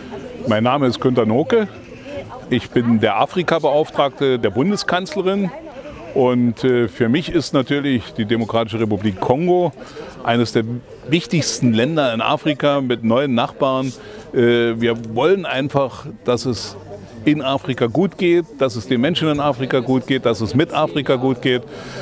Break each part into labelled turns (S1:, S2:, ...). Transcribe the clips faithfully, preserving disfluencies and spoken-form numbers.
S1: Mein Name ist Günter Noke. Ich bin der Afrika-Beauftragte der Bundeskanzlerin. Und äh, für mich ist natürlich die Demokratische Republik Kongo eines der wichtigsten Länder in Afrika mit neuen Nachbarn. Äh, wir wollen einfach, dass es in Afrika gut geht, dass es den Menschen in Afrika gut geht, dass es mit Afrika gut geht.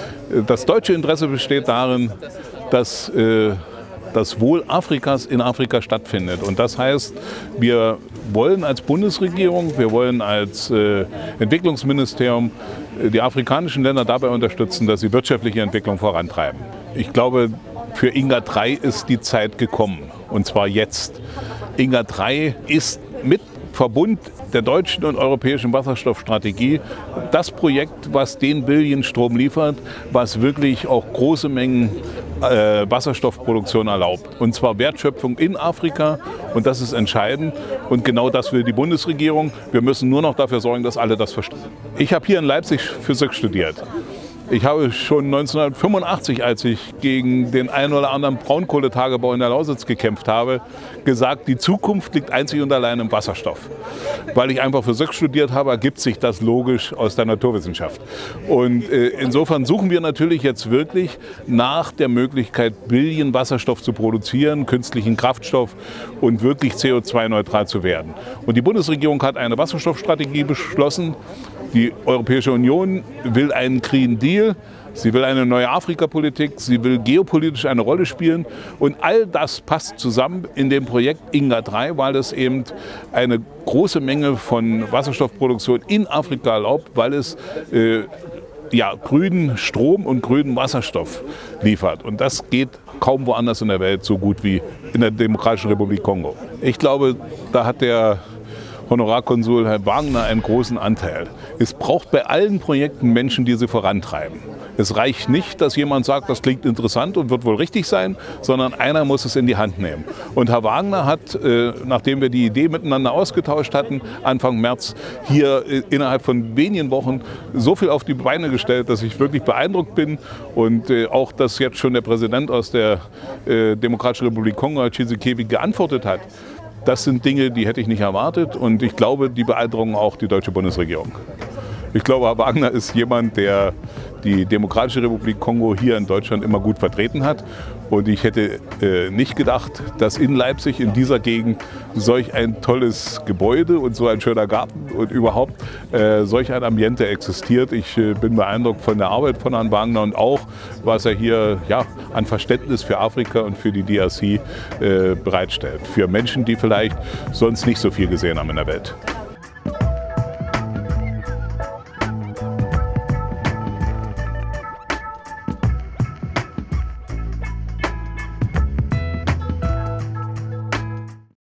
S1: Das deutsche Interesse besteht darin, dass äh, das Wohl Afrikas in Afrika stattfindet. Und das heißt, wir wollen als Bundesregierung, wir wollen als äh, Entwicklungsministerium äh, die afrikanischen Länder dabei unterstützen, dass sie wirtschaftliche Entwicklung vorantreiben. Ich glaube, für I N G A drei ist die Zeit gekommen, und zwar jetzt. I N G A drei ist mit Verbund der deutschen und europäischen Wasserstoffstrategie das Projekt, was den Billion-Strom liefert, was wirklich auch große Mengen äh, Wasserstoffproduktion erlaubt. Und zwar Wertschöpfung in Afrika, und das ist entscheidend. Und genau das will die Bundesregierung. Wir müssen nur noch dafür sorgen, dass alle das verstehen. Ich habe hier in Leipzig Physik studiert. Ich habe schon neunzehnhundertfünfundachtzig, als ich gegen den einen oder anderen Braunkohletagebau in der Lausitz gekämpft habe, gesagt, die Zukunft liegt einzig und allein im Wasserstoff. Weil ich einfach Physik studiert habe, ergibt sich das logisch aus der Naturwissenschaft. Und äh, insofern suchen wir natürlich jetzt wirklich nach der Möglichkeit, Billion Wasserstoff zu produzieren, künstlichen Kraftstoff, und wirklich C O zwei neutral zu werden. Und die Bundesregierung hat eine Wasserstoffstrategie beschlossen. Die Europäische Union will einen Green Deal, sie will eine neue Afrikapolitik, sie will geopolitisch eine Rolle spielen. Und all das passt zusammen in dem Projekt I N G A drei, weil es eben eine große Menge von Wasserstoffproduktion in Afrika erlaubt, weil es äh, ja, grünen Strom und grünen Wasserstoff liefert. Und das geht kaum woanders in der Welt so gut wie in der Demokratischen Republik Kongo. Ich glaube, da hat der Honorarkonsul Herr Wagner einen großen Anteil. Es braucht bei allen Projekten Menschen, die sie vorantreiben. Es reicht nicht, dass jemand sagt, das klingt interessant und wird wohl richtig sein, sondern einer muss es in die Hand nehmen. Und Herr Wagner hat, äh, nachdem wir die Idee miteinander ausgetauscht hatten, Anfang März hier äh, innerhalb von wenigen Wochen so viel auf die Beine gestellt, dass ich wirklich beeindruckt bin. Und äh, auch, dass jetzt schon der Präsident aus der äh, Demokratischen Republik Kongo, Tshisekedi, geantwortet hat. Das sind Dinge, die hätte ich nicht erwartet, und ich glaube, die beeindrucken auch die deutsche Bundesregierung. Ich glaube, Herr Wagner ist jemand, der die Demokratische Republik Kongo hier in Deutschland immer gut vertreten hat. Und ich hätte äh, nicht gedacht, dass in Leipzig, in dieser Gegend, solch ein tolles Gebäude und so ein schöner Garten und überhaupt äh, solch ein Ambiente existiert. Ich äh, bin beeindruckt von der Arbeit von Herrn Wagner und auch, was er hier ja, an Verständnis für Afrika und für die D R C äh, bereitstellt. Für Menschen, die vielleicht sonst nicht so viel gesehen haben in der Welt.